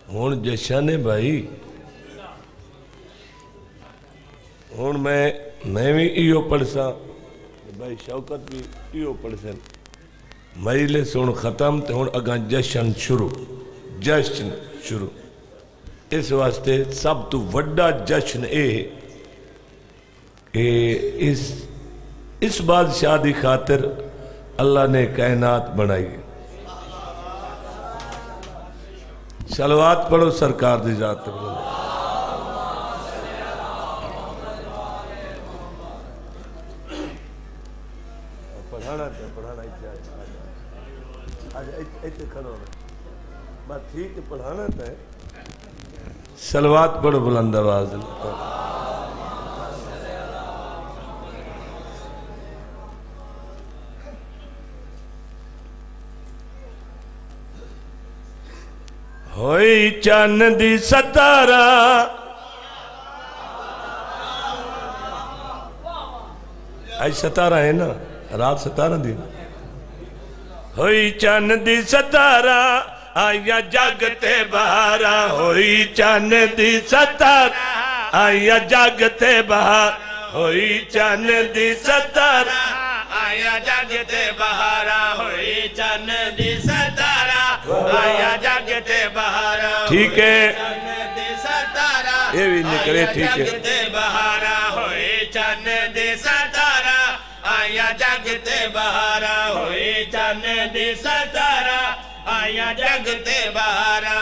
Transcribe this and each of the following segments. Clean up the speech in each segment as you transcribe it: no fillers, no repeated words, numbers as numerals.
ہون جشن ہے بھائی ہون میں بھی ایو پڑھ سا بھائی شوکت بھی ایو پڑھ سن مجلس ہون ختم تے ہون اگاں جشن شروع اس واسطے سب تو وڈا جشن اے کہ اس بادشاہ دی خاطر اللہ نے کائنات بنائی صلوات پڑھو سرکار دی ذات پر پڑھانا ایتے کھڑو بات ٹھیک ہے پڑھانا تھا صلوات پڑھو بلند آواز ہوئی چاند دی ستارہ آج ستارہ ہے نا رات ستارہ دی ہوئی چاند دی ستارہ آیا جاگتے بہارا ہوئی چاند دی ستارہ آیا جاگتے بہارا ہوئی چاند دی ستارہ آیا جاگتے بہارا ہوئی چاند دی ستارہ آیا جاگتے بہارا ٹھیک ہے یہ بھی نکلے ٹھیک ہے جاگتے بہارا ہوئی چاند دی ستارہ آیا جاگتے بہارا ہوئی چاند دی ستارہ آیا جاگتے بہارا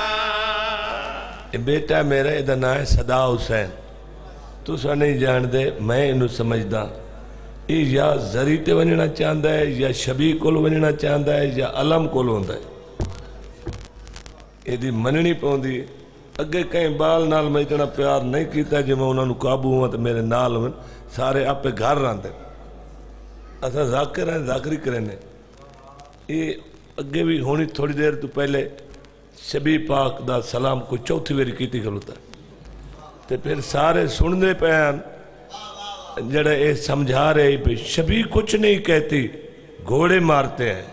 بیٹا میرا ادھر نام ہے صدا حسین تو سا نہیں جان دے میں انہوں سمجھدا یہ یا زریتے ونینا چاہندہ ہے یا شبی کول ونینا چاہندہ ہے یا علم کول ہوندہ ہے یہ دی مننی پوندی اگے کہیں بال نال میں اتنا پیار نہیں کیتا جب میں انہوں قابو ہوں تو میرے نال ہوں سارے آپ پہ گھر راندے ایسا ذاکر ہیں ذاکری کرنے یہ اگے بھی ہونی تھوڑی دیر تو پہلے شبی پاک دا سلام کو چوتھی ویری کیتی کھلوتا ہے تو پھر سارے سننے پہن جڑے اے سمجھا رہے پہ شبی کچھ نہیں کہتی گھوڑے مارتے ہیں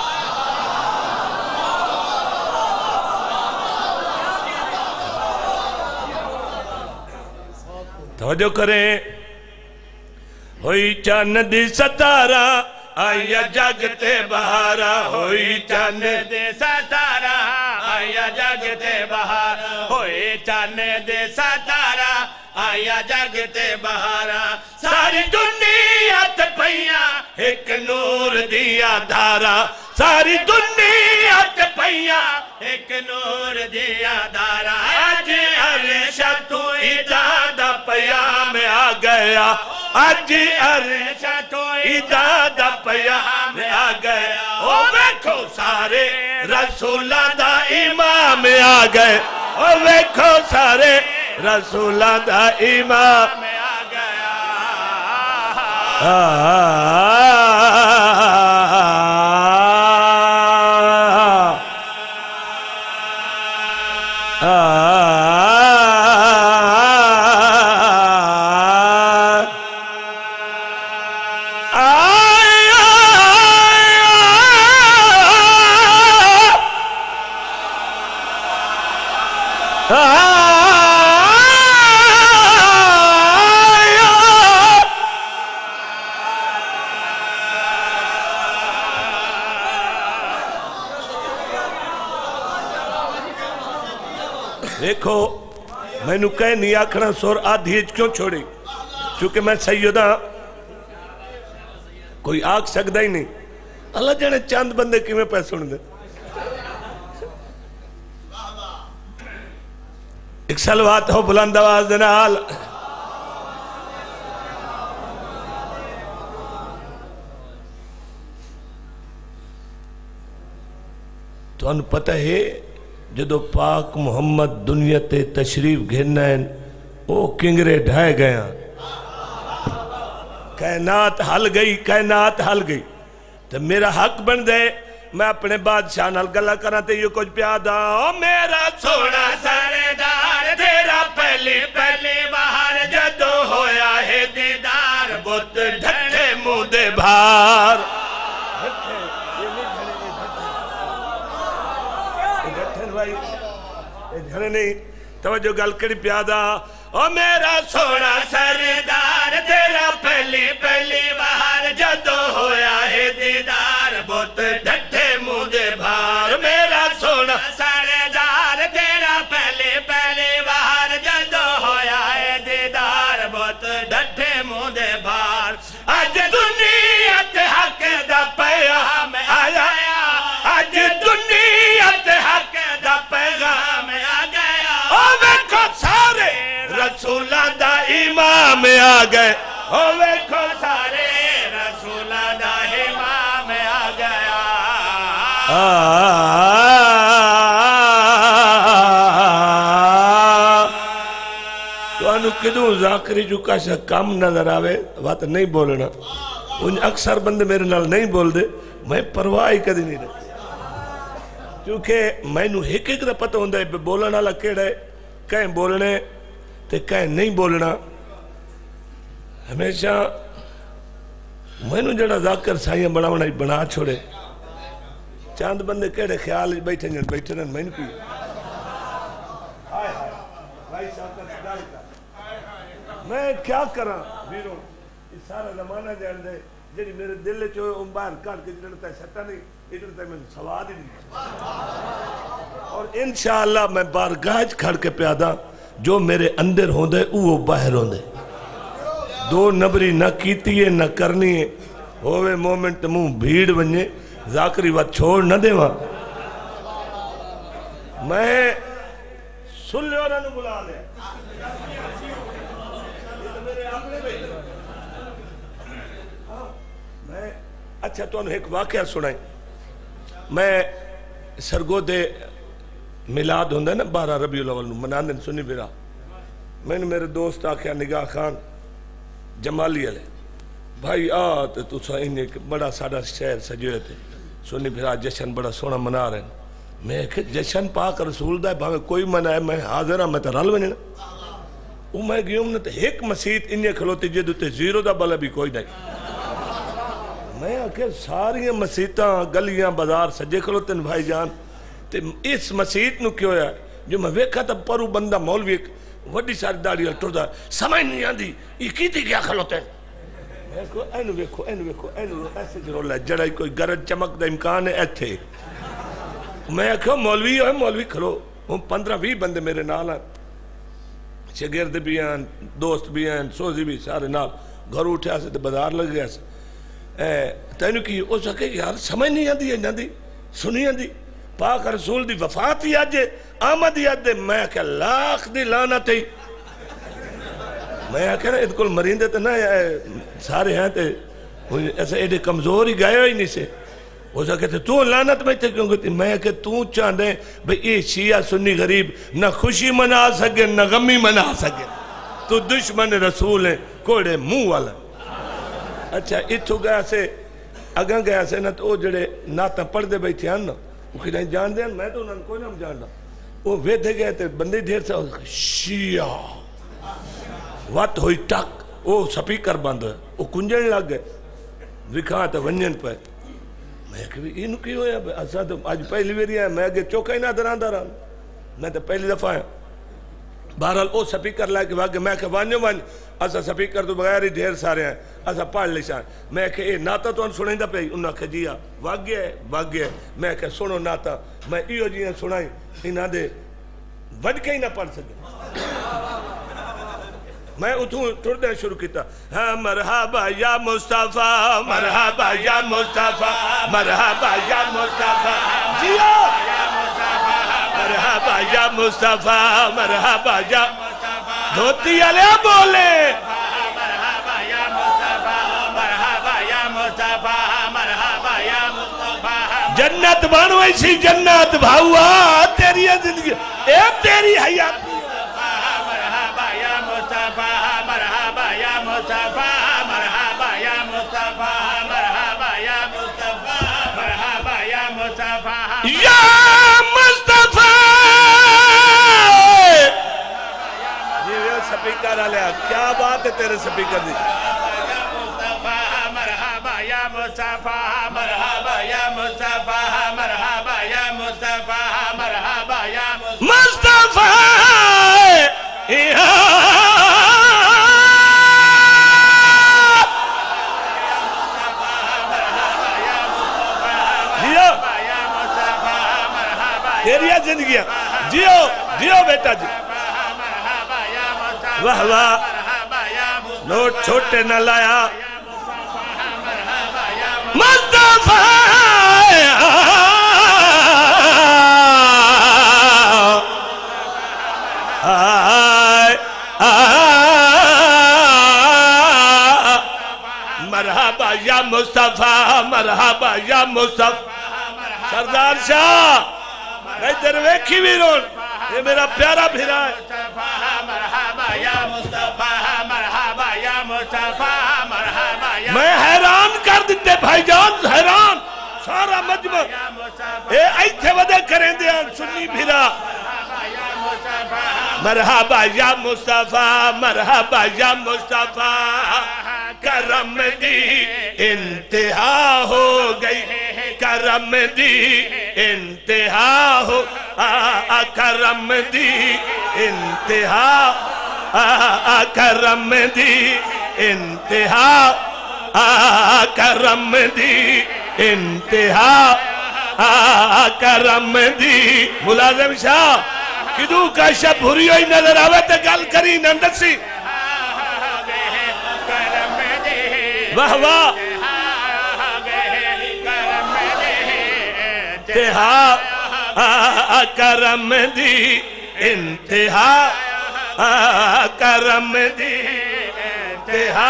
توجہ کریں ہوئی چاند دی ستارہ آیا جاگتے بہارا ہوئی چاند دی ستارہ آیا جاگتے بہارا ہوئی چاند دی ستارہ آیا جاگتے بہارا ساری دنیات پہیا ایک نور دیا دھارا ساری دنیات پہیا ایک نور دیا دھارا آج عرشہ تو ادادہ پیام آ گیا آج عرشہ تو ادادہ پیام آ گیا او ویکھو سارے رسولہ دا امام آ گئے او ویکھو سارے رسولہ دا امام آ گیا دیکھو میں نو کہہ نہیں آکھنا سور آدھیج کیوں چھوڑی چونکہ میں سیدہ کوئی آکھ سکتا ہی نہیں اللہ جانے چاند بندے کی میں پیسے سن دے ایک صلوات ہو بلند آواز دنال تو ان پتہ ہے جدو پاک محمد دنیا تے تشریف گھرنا ہے او کنگرے ڈھائے گیا کائنات حل گئی تو میرا حق بن دے میں اپنے بادشاہ نال گلہ کرنا تے یہ کچھ پیادا او میرا سونا سردار تیرا پہلی باہر جدو ہویا ہے دیدار بت ڈھٹے منہ دے بھار جھنے نہیں توجہ گل کڑی پیادا او میرا سونا سردار تیرا پہلی پہلی بار جدو ہویا ہے دیدار بہت ڈھٹے منہ دے بھار میرا سونا سردار تیرا پہلی پہلی بار جدو ہویا ہے دیدار بہت ڈھٹے منہ دے بھار آج دنیات حق دا پیغام آیا آج دنیات حق دا پیغام آ گیا او ویکھو سارے رسولہ دا امام آ گئے او ویکھو سارے رسولہ دا امام آ گیا تو انہوں کدوں ذاکری جو کاشا کام نظر آوے بات نہیں بولنا ان اکثر بندے میرے نال نہیں بول دے میں پرواہی کدی نہیں رہتی کیونکہ میں نو ایک دا پتہ ہوندہ ہے بولنا والا کیڑا ہے کہیں بولنے تے کہیں نہیں بولنا ہمیشہ میں نو جڑا ذاکر سائیاں بنا چھوڑے چاند بندے کیڑے خیال بیٹھے ہیں میں نو کی میں کیا کرا ویروں اس سارا زمانہ جان دے جنہی میرے دل چوئے باہر کار کے جنہتا ہے سٹا نہیں ادھرتا ہے میں سواد ہی نہیں اور انشاءاللہ میں بارگاہ کھڑ کے پیادا جو میرے اندر ہوں دے وہ باہر ہوں دے دو نبری نہ کیتی ہے نہ کرنی ہے ہوئے مومنٹ موں بھیڑ بنجے ذاکری وقت چھوڑ نہ دے وہاں میں سن لے اور انہوں بلا لے اچھا تو انہوں ایک واقعہ سنائیں میں سرگو دے ملاد ہوندہ ہے نا 12 ربیع الاول مناندن سنی برا میں نے میرے دوست آکھیا نگاہ خان جمالی علیہ بھائی آت تو سائن ایک بڑا ساڑا شہر سجوئے تھے سنی برا جشن بڑا سونا منا رہے ہیں میں کہ جشن پاک رسول دا ہے بھاوے کوئی منائے میں حاضر ہاں میں تا رل بنے نا وہ میں گیوم نے تے ایک مسیت انہیں کھلوتی جدو تے زیرو دا بلا بھی کوئی نہیں میں آکھے ساری مسیتاں گلیاں بازار سجے کھلوتے ہیں بھائی جان تے اس مسیت نو کیوں ہے جو میں ویکھا تھا پرو بندہ مولوی ایک وڈی ساری داڑی الٹر دا سمجھ نہیں آندی یہ کیتی کیا کھلوتے ہیں میں کہو اینو ویکھو ایسے جرول ہے جڑائی کوئی گرد چمک دا امکان ہے ایتھے میں آکھو مولوی ہے مولوی کھلو ہم 15-20 بندے میرے نال ہیں شگرد بھی ہیں دوست بھی ہیں سوزی بھی سارے نال گھر اٹھے سے بازار لگ گیا سے تینو کی او سکے یار سمجھ نہیں آندی ہے ناندی سنی آندی پاک رسول دی وفات ہی آجے آمد ہی آجے میں کہ لاکھ دی لانا تھی میں کہ نا ادھکل مرندے تے نا سارے ہیں تے ایسے ایڈے کمزور ہی گئے ہی نہیں سے وہ سکے تھے تو لانت میں تھے کیوں گئی میں کہ تو چاندے بھئی یہ شیعہ سنی غریب نہ خوشی منا سکے نہ غمی منا سکے تو دشمن رسول ہیں کوڑے منہ والا اچھا اتھو گیا سے اگاں گیا سے نا تو جڑے ناتا پڑھ دے بیٹھے ہیں نا وہ کہیں جان دیں میں تو انہوں کوئی نام جاننا وہ ویدھے گئے تھے بندے دھیر سے شیعہ وات ہوئی ٹک وہ سپیکر بند ہے وہ کنجن لگ گئے وکھاں تھا ونجن پہ میں کہ انہوں کی ہویا ایسا تو آج پہلی ویری ہے میں اگے چوکا ہی نہ دراندہ رہا میں تو پہلی دفعہ ہے بہرحال او سپیکر لائے کہ واقع میں کہ وانیو ایسا سپیکر تو بغیر ہی ڈھیر سارے ہیں ایسا پڑھ لیشان میں کہ اے ناتا تو ان سنائیں دا پہ انہوں کہ جیا واقع ہے میں کہ سنو ناتا میں ایو جی سنائیں انہاں دے وڈ کے ہی نہ پڑھ سکے میں اتھوں ٹردیں شروع کیتا ہاں مرحبا یا مصطفیٰ مرحبا یا مصطفیٰ مرحبا یا مصطفیٰ جیا مرحبا یا مصطفیٰ مرحبا یا دھوتی علیہ بولے مرحبا یا مصطفیٰ مرحبا یا مصطفیٰ مرحبا یا مصطفیٰ جنت بانوئی سی جنت بھاؤا تیری زندگی اے تیری حیات مرحبا یا مصطفیٰ مرحبا یا مصطفیٰ مرحبا یا مصطفیٰ مرحبا یا مصطفیٰ مرحبا یا مصطفیٰ یا مصطفیٰ یہ سپیکر علیہ کیا بات ہے تیرے سپیکر دی مرحبا یا مصطفیٰ مرحبا یا مصطفیٰ مرحبا یا مصطفیٰ مرحبا یا مصطفیٰ جیو جیو بیٹا جی واہ واہ نوٹ چھوٹے نہ لایا مصطفیٰ مرحبا یا مصطفیٰ مرحبا یا مصطفیٰ سردار شاہ میں درویکھی بھی رون یہ میرا پیارا بھیرا ہے مرحبا یا مصطفیٰ مرحبا یا مصطفیٰ مرحبا یا میں حیران کر دیتے بھائی جان حیران سارا مجمع اے ایتھے ودے کریں دے سنی بھیرا مرحبا یا مصطفیٰ مرحبا یا مصطفیٰ کرم دی انتہا ہو گئی کرم دی انتہا ہو کرم دی انتہا کرم دی انتہا کرم دی انتہا کرم دی ملازم شاہ کدو کا شب بھوری ہوئی نظر آوے تے گل کری نندت سی واہ واہ انتہا کرم دی انتہا کرم دی انتہا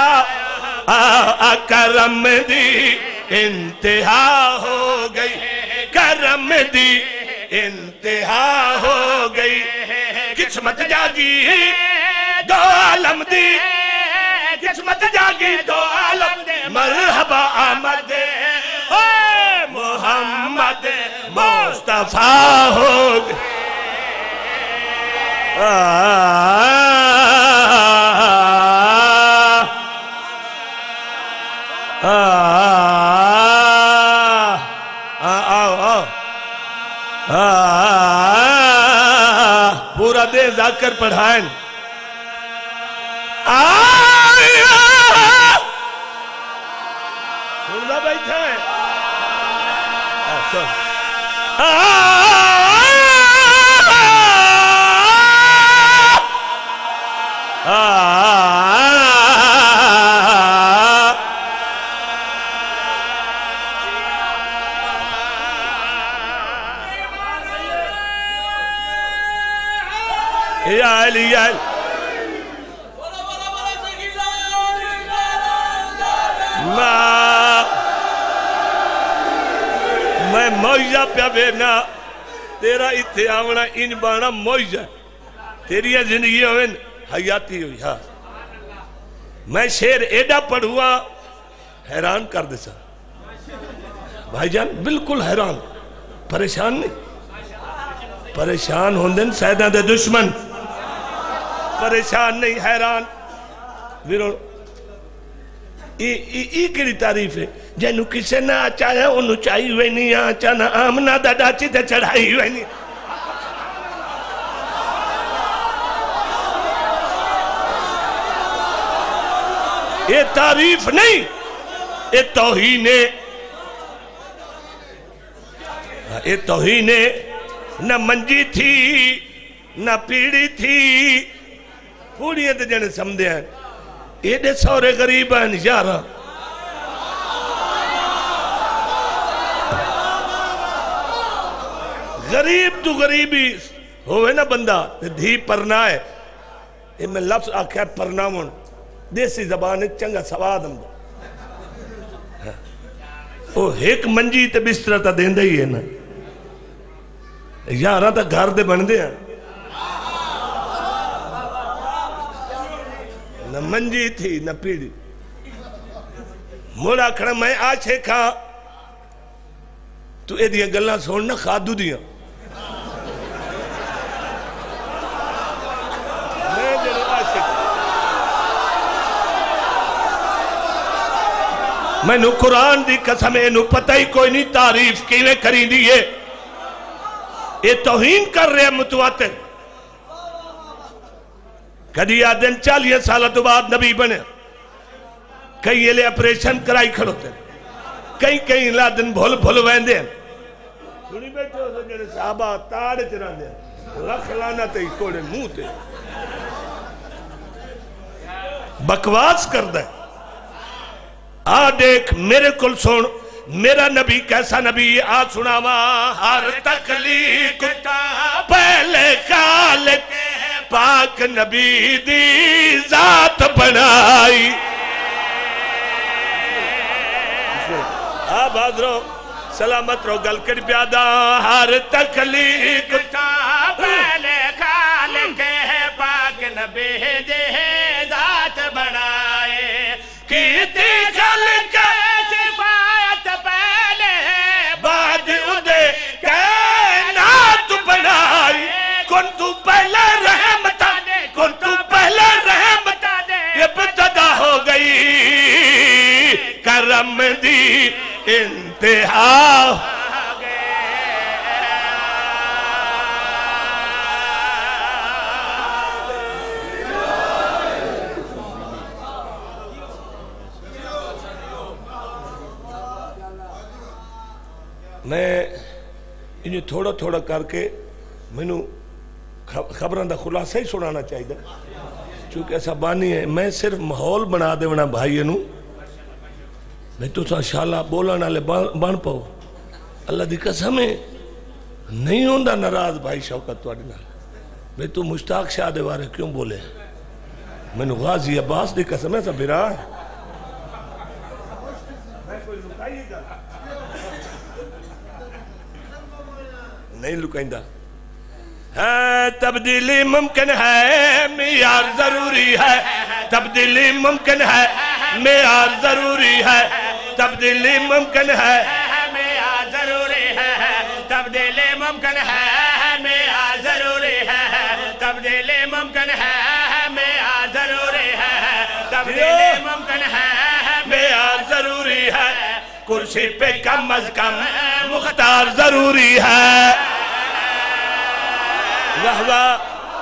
کرم دی انتہا ہو گئی کرم دی انتہا ہو گئی قسمت جاگی دو عالم دی قسمت جاگی دو عالم دے مرحبا آمد محمد مصطفیٰ ہو گئے پورا دے ذاکر پڑھائیں سننا بیٹھا ہے یا علی یا علی میں موجہ پیا بینا تیرا اتھے آونا ان بانا موجہ تیری زندگی ہوئے حیاتی ہوئی ہاں میں شیر ایڈا پڑھوا حیران کر دے سا بھائی جان بالکل حیران پریشان نہیں پریشان ہوندن سیدہ دے دشمن پریشان نہیں حیران ویرون ای کری تعریف ہے جنو کسے نہ چاہے انہوں چاہی ہوئے نہیں آچا نہ آمنہ دا ڈاچی تے چڑھائی ہوئے نہیں یہ تعریف نہیں یہ توہین ہے یہ توہین ہے نہ منجی تھی نہ پیڑی تھی پوڑیاں تے جنے سمدھے ہیں یہ دے سورے غریب ہیں یارہ غریب تو غریبی ہوئے نا بندہ دھی پرنا ہے یہ میں لفظ آکھا ہے پرنامون دیسی زبان چنگا سواد ہم دا وہ ایک منجی تے بسترہ تا دیندہ ہی ہے نا یارہ تا گھر دے بن دے ہیں نہ منجی تھی نہ پیڑی موڑا کھڑا میں آچھے کھا تو اے دیا گلہ سوڑنا خادو دیا میں نو قرآن دی قسم ہے نو پتہ ہی کوئی نہیں تعریف کیویں کری دیئے یہ توہین کر رہے ہیں متواتر کدی آدن 40 سالہ تو بعد نبی بنے کئی یہ لے اپریشن کرائی کھڑوتے کئی لادن بھول ویندے ہیں سنی بیٹھے ہو سنجھے صحابہ تاڑے چران دے لکھ لانا تے توڑے منہ تے بکواس کر دے آ دیکھ میرے کل سن میرا نبی کیسا نبی آ سناوا ہر تخلیق پہلے خالق پاک نبی دی ذات بنائی آپ حضرو سلامت رو گل کر پیادا ہر تخلیق پہلے خالق پاک نبی دی ذات بنائے کیتی خلق صفات پہلے بعد اندے کائنات بنائی کن تو پہلے رحمتہ کن تو پہلے رحمتہ ابتدا ہو گئی کرم دی انتہا میں انہیں تھوڑا تھوڑا کر کے میں خبران دا خلاصہ ہی سنانا چاہیے چونکہ ایسا بانی ہے میں صرف محول بنا دے ونا بھائی انہوں میں تو سا شالا بولانا لے بان پاؤ اللہ دی قسم ہے نہیں ہوندہ ناراض بھائی شوکت تو آڈینا میں تو مشتاق شاہ دے وارے کیوں بولے میں نو غازی عباس دی قسم ہے سا برا ہے نہیں لکائندہ تبدیلی ممکن ہے معیار ضروری ہے تبدیلی ممکن ہے معیار ضروری ہے تبدیلی ممکن ہے معیار ضروری ہے تبدیلی ممکن ہے معیار ضروری ہے تبدیلی ممکن ہے معیار ضروری ہے تبدیلی ممکن ہے معیار ضروری ہے کرسی پہ کم از کم مختار ضروری ہے واہ واہ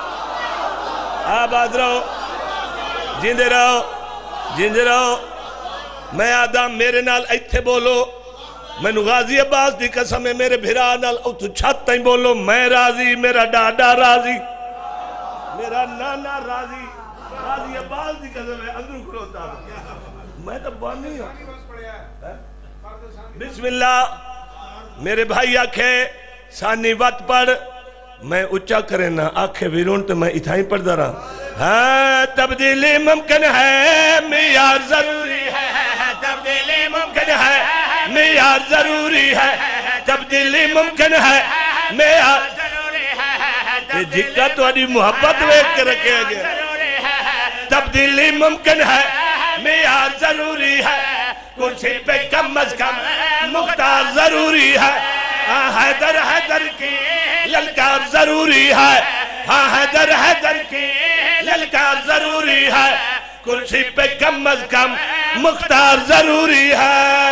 آباد رہو جیندے رہو میں آدم میرے نال ایتھے بولو میں غازی عباس دی قسم ہے میرے بھرا نال اتھو چھت تائیں بولو میں راضی میرا ڈاڈا راضی میرا نانا راضی غازی عباس دی قسم ہے اندرو کھلوتا میں تو بانی ہوں بسم اللہ میرے بھائی آنکھیں سانی وقت پڑھ میں اچھا کریں نا آنکھیں ویرون تو میں اتھائیں پڑھ دا رہا ہاں تبدیلی ممکن ہے معیار ضروری ہے تبدیلی ممکن ہے معیار ضروری ہے تبدیلی ممکن ہے معیار ضروری ہے یہ جگہ تو آنی محبت ویک کے رکھے گئے تبدیلی ممکن ہے معیار ضروری ہے کرسی پہ کم از کم مختار ضروری ہے حیدر کی للکار ضروری ہے حیدر کی للکار ضروری ہے کرسی پہ کم از کم مختار ضروری ہے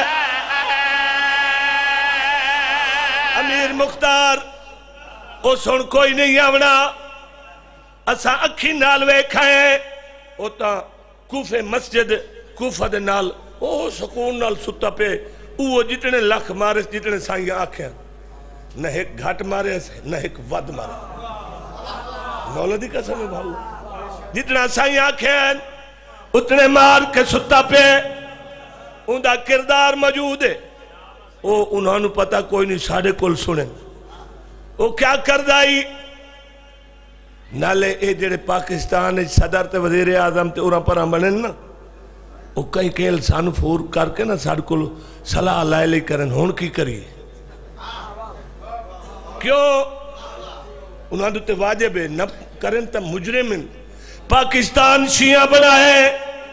امیر مختار او سن کوئی نہیں آونا اسا اکھی نال ویکھائیں او تا کوفے مسجد کوفہ دے نال او سکون نال ستا پہ او جتنے لکھ مارے جتنے سائیں آنکھیں نہ ایک گھٹ مارے نہ ایک ود مارے مولا دی قسم ہے بھاؤ جتنا سائیں آنکھیں اتنے مار کے ستا پہ ان دا کردار موجود ہے او انہوں نے پتا کوئی نہیں ساڑھے کل سنیں او کیا کردائی نالے اے جڑے پاکستان صدر تے وزیر اعظم تے اوراں پرہاں بنن نا او کئی کیل سانو فور کر کے نا ساڑھے کل صلاح لائے لے کرن ہون کی کری کیوں انہوں نے تے واجب ہے نہ کرن تا مجرمن پاکستان شیعہ بنائے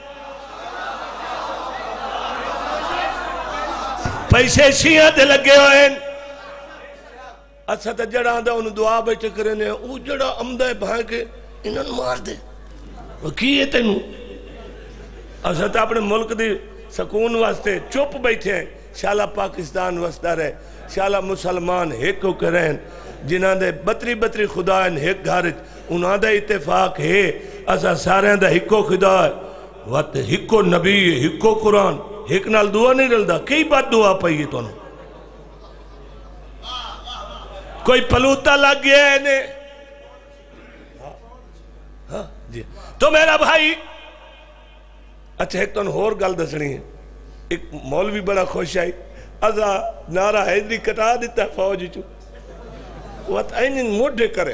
پیسے شیعہ دے لگے ہوئے اچھا تا جڑا آندھا انہوں دعا بیٹھے کرنے او جڑا عمدہ بھائیں کے انہوں مار دے وہ کی ہے تینوں اچھا تا اپنے ملک دی سکون واسطے چپ بیٹھے ہیں شالا پاکستان واسطہ رہے شالا مسلمان ایک ہو کریں جنہاں دے بطری خدا ہیں ایک گھارج انہاں دے اتفاق ہے اسا سارے دے ہکو خدا ہے وقت ہکو نبی ہکو قرآن ایک نال دعا نہیں رلدا کئی بات دعا پائی تو کوئی پلوتا لگ گیا ہے انہیں جی تو میرا بھائی اچھا ایک تو ہور گل دسنی ہے ایک مولوی بڑا خوش آئی ازا نعرہ حیدری کٹا دیتا فوج چو وہ اینن موڈے کرے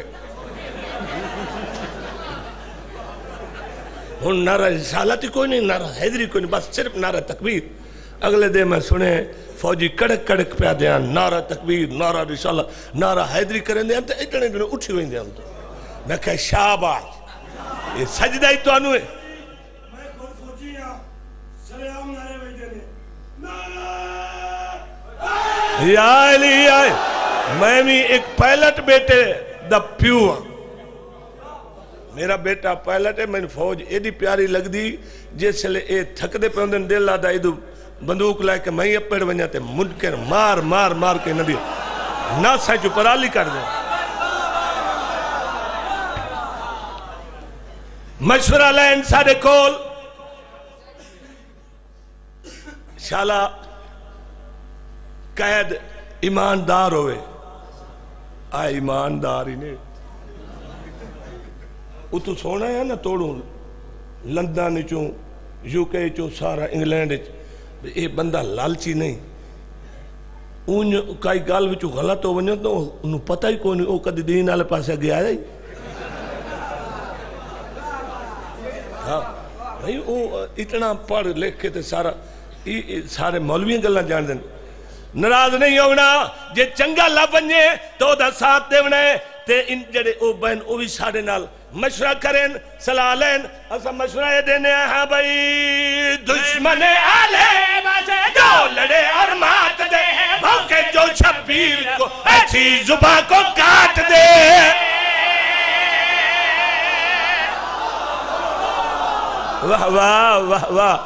ہن نعرہ رسالت ہی کوئی نہیں نعرہ حیدری کوئی نہیں بس صرف نعرہ تکبیر اگلے دے میں سنے فوجی کڑک کڑک پیا دیاں نعرہ تکبیر نعرہ رسالت نعرہ حیدری کریں دیاں تو اتنے دن اٹھی ہوئیں دیاں تو میں کہا شاباش یہ سجدہ ہی تو آنو ہے میں خود سوچی سلام نعرے بھائی دینے یا علی آئے میں بھی ایک پائلٹ بیٹے دا پیو میرا بیٹا پائلٹ ہے میں نے فوج ایڈی پیاری لگ دی جس لئے اے تھک دے پہ اندن دل لادا ایدو بندوق لائے کہ میں اپڑ ونجاتے منکر مار مار مار کے ندی نہ سائچو پرالی کر دے مشورہ لین ساڑے کول شالا قید ایماندار ہوئے آئے ایماندار ہی نہیں وہ تو سونا ہے نا توڑوں لندن چوں یو کے چوں سارا انگلینڈ یہ بندہ لالچی نہیں اون کئی گال وچوں غلط ہو ونجو تو انہوں پتہ ہی کوئی نہیں او کدی دین والے پاسے گیا ہے ہاں نہیں وہ اتنا پڑھ لکھ کے تے سارے مولوی گلاں جان دین ناراض نہیں ہونا جے چنگا لب ونجے تو دا ساتھ دے ونے تے ان جڑے او بہن او بھی ساڑے نال مشورہ کریں صلاح لین اسا مشورہ یہ دینے ہیں بھائی دشمن عالم سے جو لڑے اور مات دے بھوکے جو شبیر کو ایسی زباں کو کاٹ دے واہ واہ واہ واہ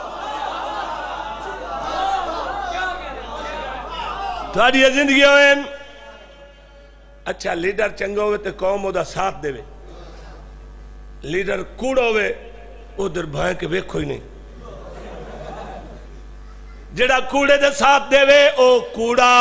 تھوڑی زندگی ہوئیں اچھا لیڈر چنگا ہوئے تے قوم ہو دا ساتھ دے وے لیڈر کوڑا ہوئے او در بھائیں کے ویکھو ہی نہیں جڑا کوڑے دے ساتھ دے وے او کوڑا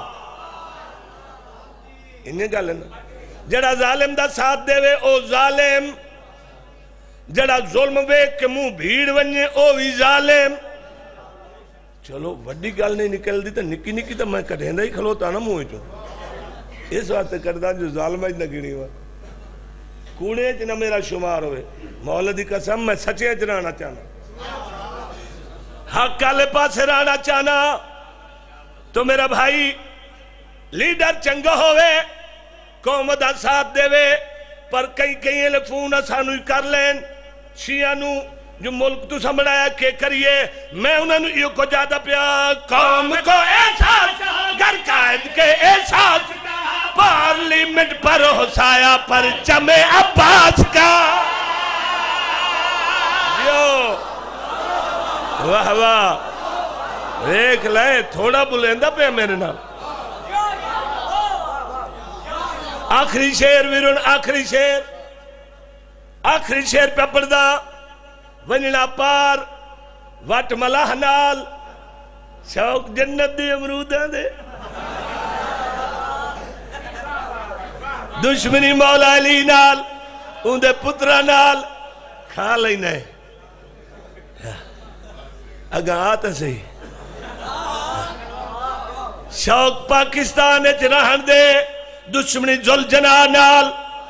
انہیں گا لینا جڑا ظالم دا ساتھ دے وے او ظالم جڑا ظلم وے کہ منہ بھیڑ ونجے او بھی ظالم چلو وڈی گال نہیں نکل دی تا نکی نکی تا میں کڑھیں دا ہی کھلوتا نا موئی چو اس وقت کردہ جو ظالمہ جنہ گنی ہوا کوڑے جنہ میرا شمار ہوئے مولدی قسم میں سچے جنانا چاہنا حق کالے پاس رانا چاہنا تو میرا بھائی لیڈر چنگا ہوئے قوم دا ساتھ دے وے پر کئی کئی الیفون اسانو ہی کر لین شیعانو جو ملک تو سمڑایا کہ کریے میں انہوں نے یہ کو جادہ پیا قوم کو احساس گر قائد کے احساس پارلیمنٹ پر حسایا پر چمے عباس کا جو واہ واہ ایک لائے تھوڑا بلیندہ پہ میرے نام آخری شیر ویرون آخری شیر پہ پردہ ونینا پار وٹ ملاح نال شوق جنت دے امرودہ دے دشمنی مولا علی نال اندے پترہ نال کھا لینے اگا آتا سہی شوق پاکستان اچھ رہن دے دشمنی زل جنا نال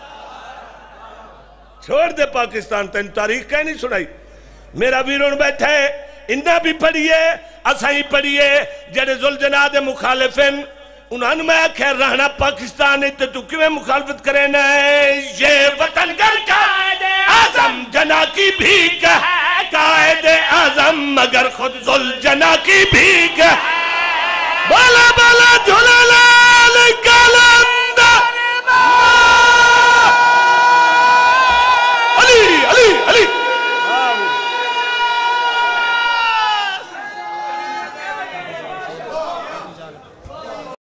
چھوڑ دے پاکستان تین تاریخ کہیں نہیں سنائی میرا ویرون بیٹھے انہا بھی پڑھئے اسائی پڑھئے جڑے زل جنا دے مخالفین انہوں میں خیر رہنا پاکستان ہے تو کیوں مخالفت کریں یہ وطن گر قائد اعظم جنا کی بھیک ہے قائد اعظم مگر خود ذل جنا کی بھیک ہے بالا بالا جھولا